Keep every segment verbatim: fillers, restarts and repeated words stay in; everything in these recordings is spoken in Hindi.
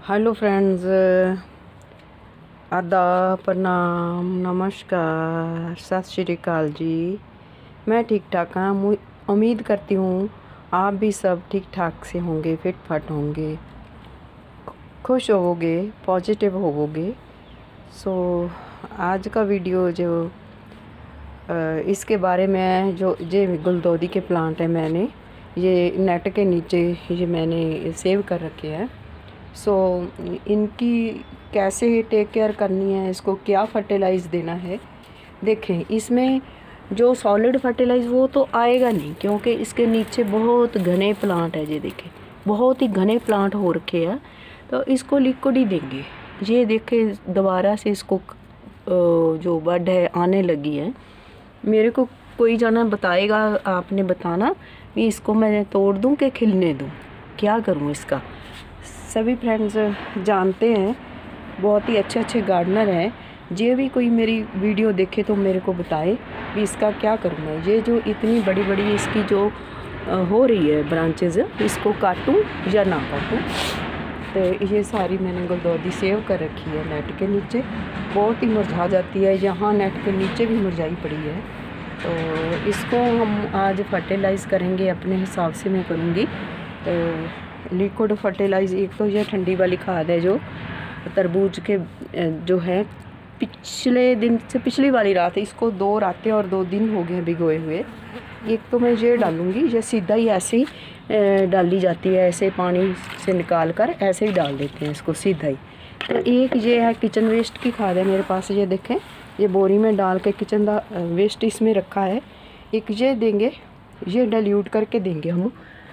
हेलो फ्रेंड्स, आदाब, प्रणाम, नमस्कार, सत श्री अकाल जी। मैं ठीक ठाक हाँ। उम्मीद करती हूँ आप भी सब ठीक ठाक से होंगे, फिट फाट होंगे, खुश होवोगे, पॉजिटिव होवोगे। सो आज का वीडियो जो इसके बारे में जो ये गुलदौदी के प्लांट है, मैंने ये नेट के नीचे ये मैंने सेव कर रखे हैं। सो so, इनकी कैसे टेक केयर करनी है, इसको क्या फर्टिलाइज़ देना है। देखें, इसमें जो सॉलिड फर्टिलाइज़ वो तो आएगा नहीं, क्योंकि इसके नीचे बहुत घने प्लांट है। ये देखें, बहुत ही घने प्लांट हो रखे हैं, तो इसको लिक्विड ही देंगे। ये देखें, दोबारा से इसको जो बड है आने लगी है। मेरे को कोई जाना बताएगा, आपने बताना कि इसको मैं तोड़ दूं कि खिलने दूं, क्या करूं इसका। सभी फ्रेंड्स जानते हैं, बहुत ही अच्छे अच्छे गार्डनर हैं। ये भी कोई मेरी वीडियो देखे तो मेरे को बताए कि इसका क्या करूँ मैं। ये जो इतनी बड़ी बड़ी इसकी जो हो रही है ब्रांचेज़, इसको काटूं या ना काटूं। तो ये सारी मैंने गुलदौदी सेव कर रखी है नेट के नीचे। बहुत ही मुरझा जाती है, यहाँ नेट के नीचे भी मुरझाई पड़ी है। तो इसको हम आज फर्टिलाइज़ करेंगे, अपने हिसाब से मैं करूँगी। तो लिक्विड फर्टिलाइज़, एक तो ये ठंडी वाली खाद है जो तरबूज के जो है पिछले दिन से पिछली वाली रात, इसको दो रातें और दो दिन हो गए भिगोए हुए। एक तो मैं ये डालूँगी, ये सीधा ही ऐसे ही डाली जाती है, ऐसे पानी से निकाल कर ऐसे ही डाल देते हैं इसको सीधा ही। तो एक ये है किचन वेस्ट की खाद है मेरे पास, ये देखें, ये बोरी में डाल के किचन का वेस्ट इसमें रखा है। एक ये देंगे, ये डाइल्यूट करके देंगे हम।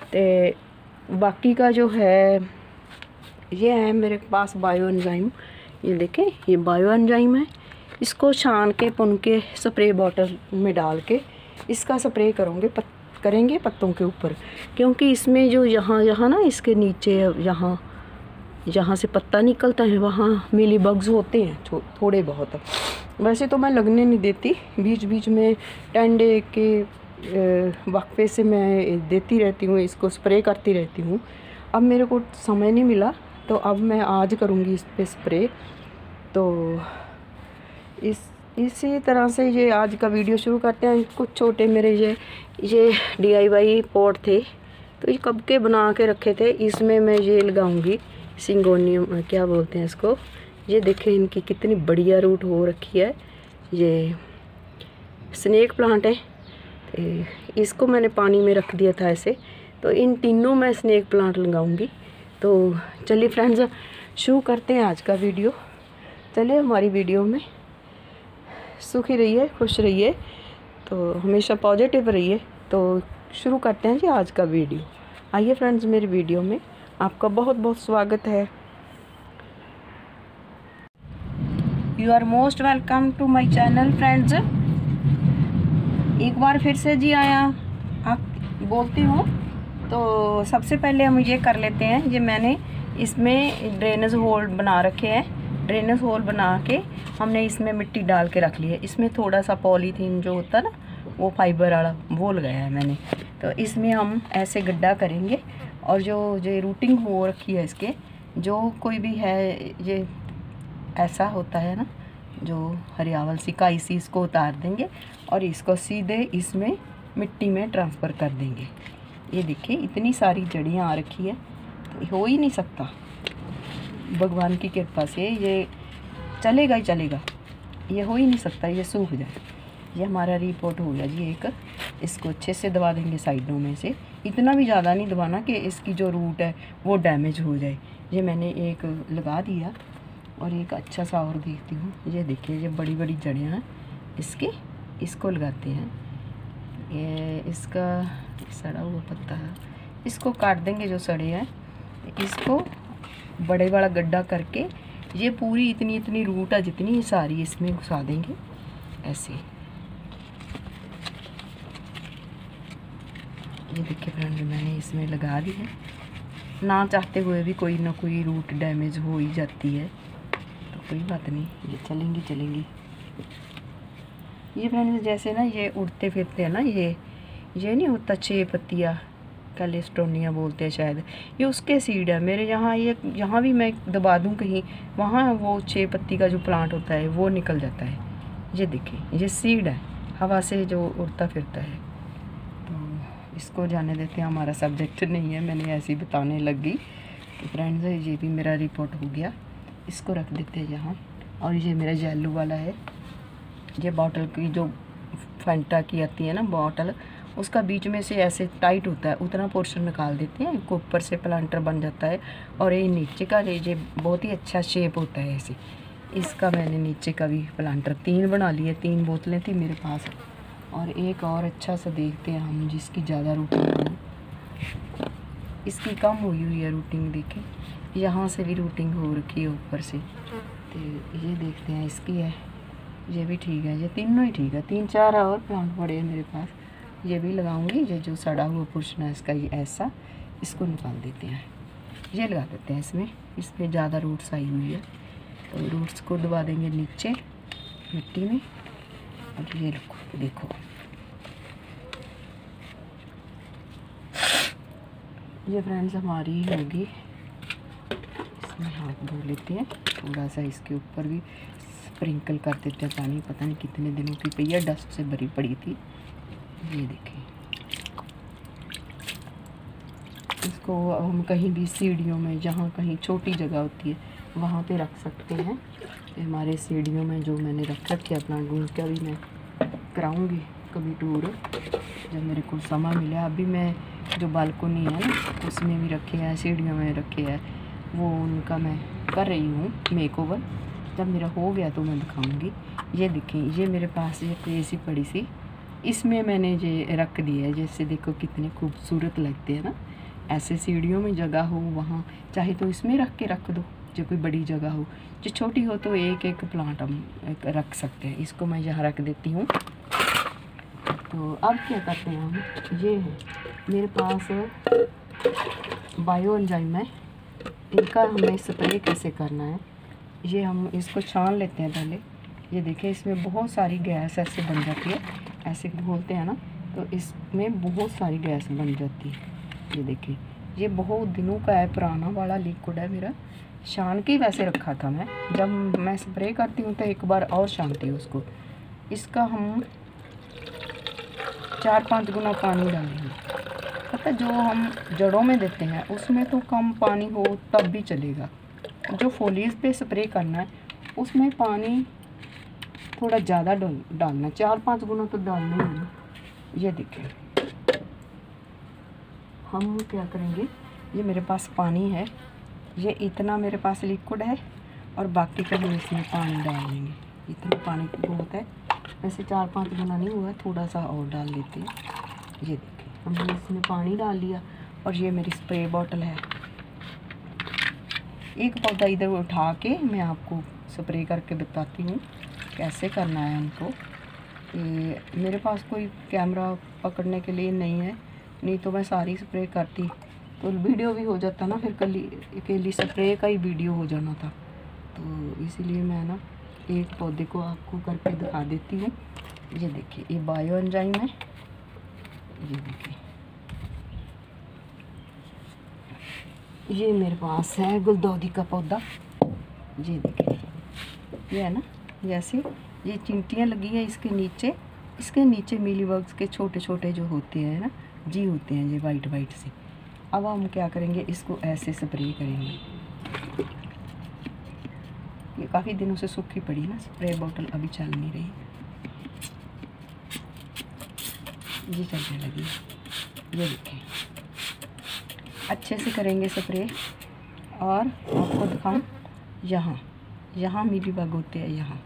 तो बाकी का जो है ये है मेरे पास बायो एंजाइम, ये देखें, ये बायो एंजाइम है। इसको छान के पुन के स्प्रे बॉटल में डाल के इसका स्प्रे करूँगे पत, करेंगे पत्तों के ऊपर, क्योंकि इसमें जो यहाँ यहाँ ना इसके नीचे यहाँ जहाँ से पत्ता निकलता है वहाँ मिली बग्स होते हैं थोड़े बहुत। वैसे तो मैं लगने नहीं देती, बीच बीच में टेन डे के वक्फे से मैं देती रहती हूँ, इसको स्प्रे करती रहती हूँ। अब मेरे को समय नहीं मिला, तो अब मैं आज करूँगी इस पे स्प्रे। तो इस इसी तरह से ये आज का वीडियो शुरू करते हैं। कुछ छोटे मेरे ये ये डी आई वाई पॉट थे, तो ये कब के बना के रखे थे। इसमें मैं ये लगाऊंगी सिंगोनियम, क्या बोलते हैं इसको। ये देखें, इनकी कितनी बढ़िया रूट हो रखी है। ये स्नेक प्लांट है, तो इसको मैंने पानी में रख दिया था ऐसे। तो इन तीनों में स्नेक प्लांट लगाऊंगी। तो चलिए फ्रेंड्स, शुरू करते हैं आज का वीडियो। चलिए, हमारी वीडियो में सुखी रहिए, खुश रहिए, तो हमेशा पॉजिटिव रहिए। तो शुरू करते हैं जी आज का वीडियो। आइए फ्रेंड्स, मेरी वीडियो में आपका बहुत बहुत स्वागत है। You are most welcome to my channel friends. एक बार फिर से जी आया आप बोलती हूँ। तो सबसे पहले हम ये कर लेते हैं, ये मैंने इसमें ड्रेनेज होल बना रखे हैं। ड्रेनेज होल बना के हमने इसमें मिट्टी डाल के रख ली है। इसमें थोड़ा सा पॉलीथीन जो होता है ना, वो फाइबर वाला वो लगाया है मैंने। तो इसमें हम ऐसे गड्ढा करेंगे, और जो जो रूटिंग हो रखी है इसके, जो कोई भी है ये ऐसा होता है ना, जो हरियावल सी काई सी, इसको उतार देंगे और इसको सीधे इसमें मिट्टी में ट्रांसफ़र कर देंगे। ये देखिए, इतनी सारी जड़ियाँ आ रखी है, तो हो ही नहीं सकता। भगवान की कृपा से ये चलेगा ही चलेगा, ये हो ही नहीं सकता ये सूख जाए। ये हमारा रिपोर्ट हो गया जी एक। इसको अच्छे से दबा देंगे साइडों में से, इतना भी ज़्यादा नहीं दबाना कि इसकी जो रूट है वो डैमेज हो जाए। ये मैंने एक लगा दिया, और एक अच्छा सा और देखती हूँ। ये देखिए, ये बड़ी बड़ी जड़ियाँ हैं इसकी, इसको लगाते हैं। ये इसका सड़ा हुआ पत्ता है, इसको काट देंगे जो सड़े हैं। इसको बड़े वाला गड्ढा करके ये पूरी इतनी इतनी रूट है जितनी सारी इसमें घुसा देंगे ऐसे। ये देखिए फ्रेंड, मैंने इसमें लगा दी है। ना चाहते हुए भी कोई ना कोई रूट डैमेज हो ही जाती है, तो कोई बात नहीं, ये चलेंगी चलेंगी। ये फ्रेंड्स जैसे ना ये उड़ते फिरते हैं ना, ये ये नहीं होता छः पत्तियाँ, कैलिस्टोनिया बोलते हैं शायद, ये उसके सीड है मेरे यहाँ। ये यहाँ भी मैं दबा दूँ कहीं, वहाँ वो छः पत्ती का जो प्लांट होता है वो निकल जाता है। ये देखिए ये सीड है, हवा से जो उड़ता फिरता है। तो इसको जाने देते हैं, हमारा सब्जेक्ट नहीं है, मैंने ऐसे ही बताने लग गई। तो फ्रेंड्स ये भी मेरा रिपोर्ट हो गया, इसको रख देते हैं यहाँ। और ये मेरा जेलू वाला है, ये बॉटल की जो फैंटा की आती है ना बॉटल, उसका बीच में से ऐसे टाइट होता है, उतना पोर्शन निकाल देते हैं, ऊपर से प्लांटर बन जाता है। और ये नीचे का ये बहुत ही अच्छा शेप होता है ऐसे। इसका मैंने नीचे का भी प्लांटर तीन बना लिए, तीन बोतलें थी मेरे पास। और एक और अच्छा सा देखते हैं हम, जिसकी ज़्यादा रूटिंग हो। इसकी कम हुई हुई है रूटिंग, देखें यहाँ से भी रूटिंग हो रखी है ऊपर से। तो ये देखते हैं इसकी है, ये भी ठीक है, ये तीनों ही ठीक है। तीन चार और प्लांट पड़े हैं मेरे पास, ये भी लगाऊंगी। ये जो सड़ा हुआ पोर्शन है इसका ये ऐसा, इसको निकाल देते हैं, ये लगा देते हैं इसमें। इसमें ज़्यादा रूट्स आई हुई है, तो रूट्स को दबा देंगे नीचे मिट्टी में। और ये देखो देखो ये फ्रेंड्स हमारी होगी। इसमें हाथ धो लेते हैं, थोड़ा सा इसके ऊपर भी स्प्रिंकल कर देते हैं पानी। पता नहीं कितने दिनों की पई है, डस्ट से भरी पड़ी थी। ये देखें, इसको हम कहीं भी सीढ़ियों में, जहाँ कहीं छोटी जगह होती है वहाँ पे रख सकते हैं। हमारे सीढ़ियों में जो मैंने रख रखे अपना घूम के, अभी मैं कराऊंगी कभी टूर जब मेरे को समय मिला। अभी मैं जो बालकोनी है ना उसमें भी रखे हैं, सीढ़ियों में रखे हैं, वो उनका मैं कर रही हूँ मेक ओवर। जब मेरा हो गया तो मैं दिखाऊंगी। ये देखें, ये मेरे पास ये कोई ऐसी पड़ी सी, इसमें मैंने ये रख दिया है। जैसे देखो कितने खूबसूरत लगते हैं ना, ऐसे सीढ़ियों में जगह हो वहाँ, चाहे तो इसमें रख के रख दो जो कोई बड़ी जगह हो। जो छोटी हो तो एक एक प्लांट हम एक रख सकते हैं। इसको मैं यहाँ रख देती हूँ। तो अब क्या करते हैं हम, ये है मेरे पास बायो एंजाइम है, इनका हमें स्प्रे कैसे करना है। ये हम इसको छान लेते हैं पहले। ये देखिए इसमें बहुत सारी गैस ऐसे बन जाती है, ऐसे बोलते हैं ना, तो इसमें बहुत सारी गैस बन जाती है। ये देखिए ये बहुत दिनों का है, पुराना वाला लिक्विड है मेरा, छान के वैसे रखा था मैं। जब मैं स्प्रे करती हूँ तो एक बार और छानती हूँ उसको। इसका हम चार पाँच गुना पानी डालेंगे। पता जो हम जड़ों में देते हैं उसमें तो कम पानी हो तब भी चलेगा, जो फोलियज पे स्प्रे करना है उसमें पानी थोड़ा ज़्यादा डाल डालना, चार पाँच गुना तो डालना ही है। ये देखिए हम क्या करेंगे, ये मेरे पास पानी है, ये इतना मेरे पास लिक्विड है और बाकी का हम इसमें पानी डाल लेंगे। इतना पानी बहुत है, वैसे चार पाँच गुना नहीं हुआ, थोड़ा सा और डाल लेते हैं। ये देखिए हमने इसमें पानी डाल लिया और ये मेरी स्प्रे बॉटल है। एक पौधा इधर उठा के मैं आपको स्प्रे करके बताती हूँ कैसे करना है हमको। ये मेरे पास कोई कैमरा पकड़ने के लिए नहीं है, नहीं तो मैं सारी स्प्रे करती तो वीडियो भी हो जाता ना, फिर कल अकेली स्प्रे का ही वीडियो हो जाना था। तो इसीलिए मैं ना एक पौधे को आपको करके दिखा देती हूँ। ये देखिए ये बायो एंजाइम है, ये देखिए ये मेरे पास है गुलदाउदी का पौधा। ये देखिए ये है ना, जैसे ये चिंटियाँ लगी है इसके नीचे, इसके नीचे मिलीबग्स के छोटे छोटे जो होते हैं ना जी होते हैं ये वाइट वाइट से। अब हम क्या करेंगे, इसको ऐसे स्प्रे करेंगे। ये काफ़ी दिनों से सूखी पड़ी ना स्प्रे बॉटल, अभी चल नहीं रही, ये चलने लगी। ये देखें अच्छे से करेंगे स्प्रे। और आपको दिखाऊं, यहाँ यहाँ मिलीबग होते हैं, यहाँ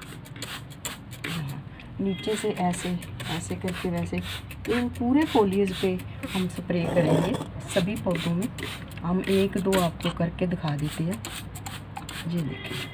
यहाँ नीचे से ऐसे ऐसे करके वैसे इन पूरे फोलियज पे हम स्प्रे करेंगे सभी पौधों में। हम एक दो आपको करके दिखा देते हैं। ये देखिए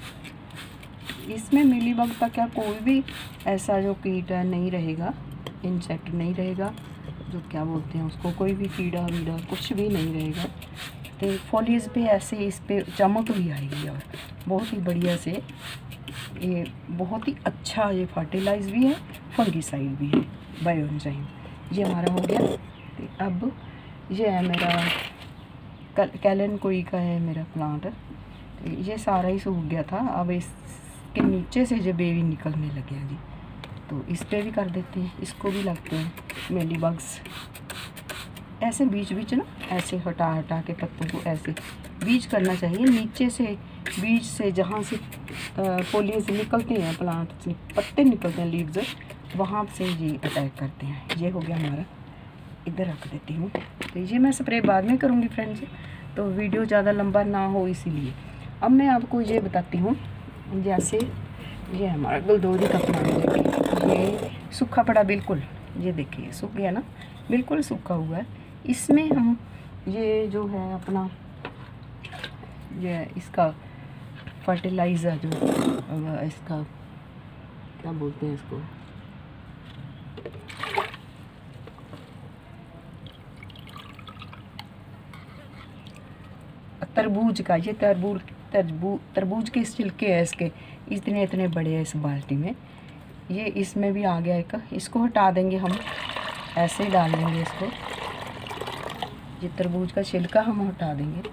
इसमें मिलीबग का क्या कोई भी ऐसा जो कीट है नहीं रहेगा, इंसेक्ट नहीं रहेगा, जो क्या बोलते हैं उसको, कोई भी कीड़ा वीड़ा कुछ भी नहीं रहेगा। तो फॉलियज पे ऐसे इस पे चमक भी आएगी और बहुत ही बढ़िया से, ये बहुत ही अच्छा ये फर्टिलाइज भी है, फंगिसाइड भी है बायो एंजाइम। ये हमारा हो गया। तो अब ये है मेरा कैलन कोई का है मेरा प्लांट। ये सारा ही सूख गया था, अब इसके नीचे से जो बेबी निकलने लगे हैं जी, तो इस पे भी कर देते हैं, इसको भी लगते हैं मेली बग्स। ऐसे बीच बीच ना ऐसे हटा हटा के पत्तों को ऐसे बीज करना चाहिए, नीचे से बीज से जहाँ से फोलियज निकलते हैं, प्लांट से पत्ते निकलते हैं, लीव्स, वहाँ से ये अटैक करते हैं। ये हो गया हमारा, इधर रख देती हूँ। तो ये मैं स्प्रे बाद में करूँगी फ्रेंड्स, तो वीडियो ज़्यादा लंबा ना हो इसीलिए। अब मैं आपको ये बताती हूँ, जैसे ये हमारा गुलदौरी का प्लांट है, ये सूखा पड़ा बिल्कुल, ये देखिए सूख गया ना, बिल्कुल सूखा हुआ है। इसमें हम ये जो है अपना ये इसका फर्टिलाइज़र जो इसका क्या बोलते हैं इसको, तरबूज का, ये तरबूज तरबूज तरबूज के छिलके है इसके, इतने इतने बड़े हैं इस बाल्टी में। ये इसमें भी आ गया एक, इसको हटा देंगे हम, ऐसे ही डाल देंगे इसको। ये तरबूज का छिलका हम हटा देंगे।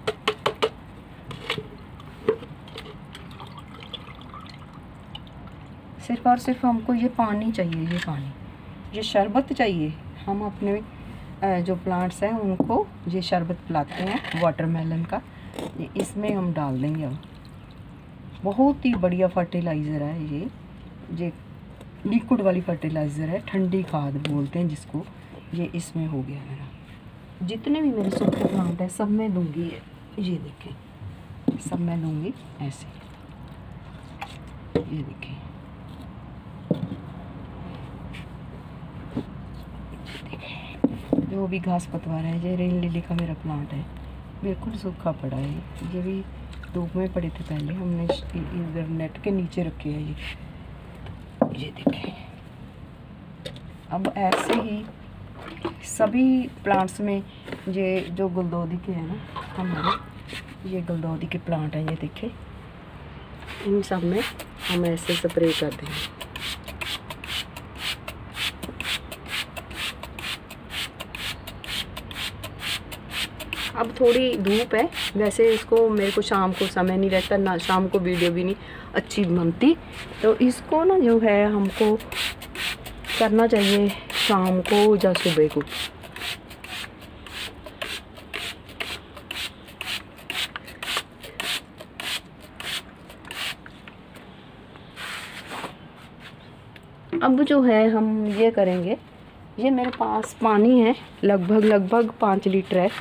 सिर्फ और सिर्फ हमको ये पानी चाहिए, ये पानी, ये शरबत चाहिए। हम अपने जो प्लांट्स हैं उनको ये शरबत पिलाते हैं वाटरमेलन का, ये इसमें हम डाल देंगे। अब बहुत ही बढ़िया फर्टिलाइज़र है ये ये लिक्विड वाली फर्टिलाइज़र है, ठंडी खाद बोलते हैं जिसको। ये इसमें हो गया मेरा, जितने भी मेरे सूखे प्लांट है सब मैं दूंगी। ये देखें, सब मैं दूंगी ऐसे, ये देखें, जो भी घास पतवार है। ये रेन लिली का मेरा प्लांट है, बिल्कुल सूखा पड़ा है, ये भी धूप में पड़े थे पहले, हमने इधर नेट के नीचे रखे हैं ये ये देखें। अब ऐसे ही सभी प्लांट्स में ये जो गुलदौदी के हैं ना हमारे, ये गुलदौदी के प्लांट हैं, ये देखें, इन सब में हम ऐसे स्प्रे कर देंगे। अब थोड़ी धूप है, वैसे इसको मेरे को शाम को समय नहीं रहता ना, शाम को वीडियो भी नहीं अच्छी बनती, तो इसको ना जो है हमको करना चाहिए शाम को या सुबह को। अब जो है हम ये करेंगे, ये मेरे पास पानी है लगभग लगभग पाँच लीटर है,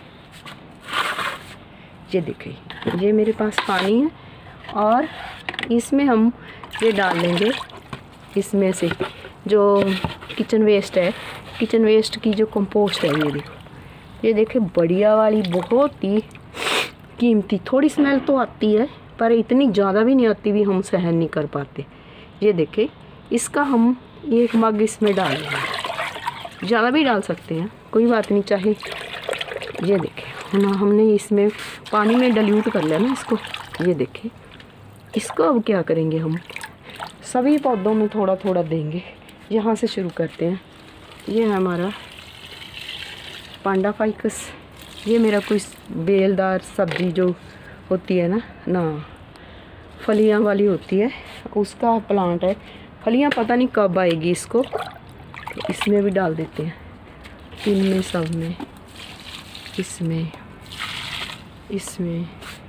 ये देखिए, ये मेरे पास पानी है और इसमें हम ये डाल देंगे, इसमें से जो किचन वेस्ट है, किचन वेस्ट की जो कंपोस्ट है, ये देखो, ये देखिए बढ़िया वाली, बहुत ही कीमती। थोड़ी स्मेल तो आती है पर इतनी ज़्यादा भी नहीं आती, भी हम सहन नहीं कर पाते। ये देखिए, इसका हम एक मग इसमें डाल देंगे, ज़्यादा भी डाल सकते हैं, कोई बात नहीं, चाहे। ये देखें ना, हमने इसमें पानी में डाइल्यूट कर लिया ना इसको। ये देखें, इसको अब क्या करेंगे, हम सभी पौधों में थोड़ा थोड़ा देंगे। यहाँ से शुरू करते हैं। ये है हमारा पांडा फाइकस, ये मेरा कोई बेलदार सब्जी जो होती है ना ना फलियां वाली होती है, उसका प्लांट है। फलियां पता नहीं कब आएगी इसको, तो इसमें भी डाल देते हैं, इनमें सब में, इसमें इसमें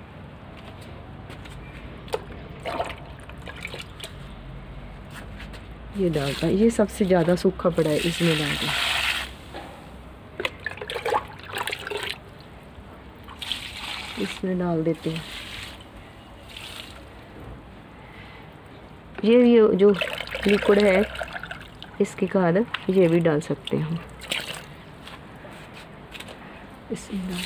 ये डालता है। ये सबसे ज़्यादा सूखा पड़ा है, इसमें डालते हैं। इसमें डाल देते हैं। ये ये जो लिक्विड है इसके खाद, ये भी डाल सकते हैं हम इसमें डाल।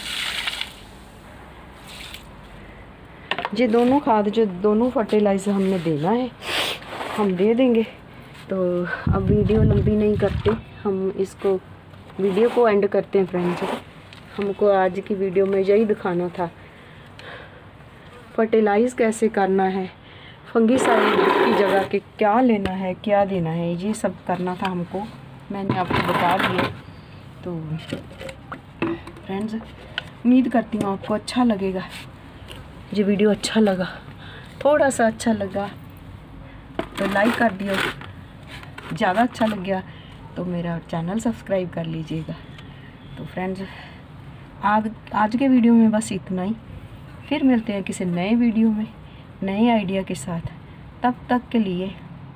ये दोनों खाद, जो दोनों फर्टिलाइज़र हमने देना है, हम दे देंगे। तो अब वीडियो लंबी नहीं करते, हम इसको वीडियो को एंड करते हैं फ्रेंड्स। हमको आज की वीडियो में यही दिखाना था, फर्टिलाइज़ कैसे करना है, फंगीसाइड की जगह के क्या लेना है, क्या देना है, ये सब करना था हमको। मैंने आपको बता दिया। तो फ्रेंड्स उम्मीद करती हूँ आपको अच्छा लगेगा। ये वीडियो अच्छा लगा, थोड़ा सा अच्छा लगा तो लाइक कर दियो, ज़्यादा अच्छा लग गया तो मेरा चैनल सब्सक्राइब कर लीजिएगा। तो फ्रेंड्स आज आज के वीडियो में बस इतना ही, फिर मिलते हैं किसी नए वीडियो में नए आइडिया के साथ। तब तक के लिए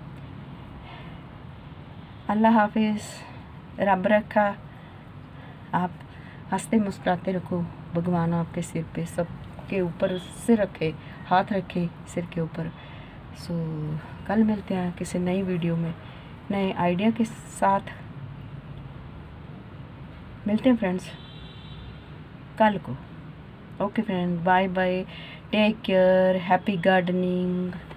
अल्लाह हाफिज़, रब रखा, आप हंसते मुस्कुराते रखो, भगवान आपके सिर पे सबके ऊपर सिर रखे, हाथ रखे सिर के ऊपर। सो कल मिलते हैं किसी नई वीडियो में नए आइडिया के साथ। मिलते हैं फ्रेंड्स कल को। Okay friend, bye bye, take care, happy gardening.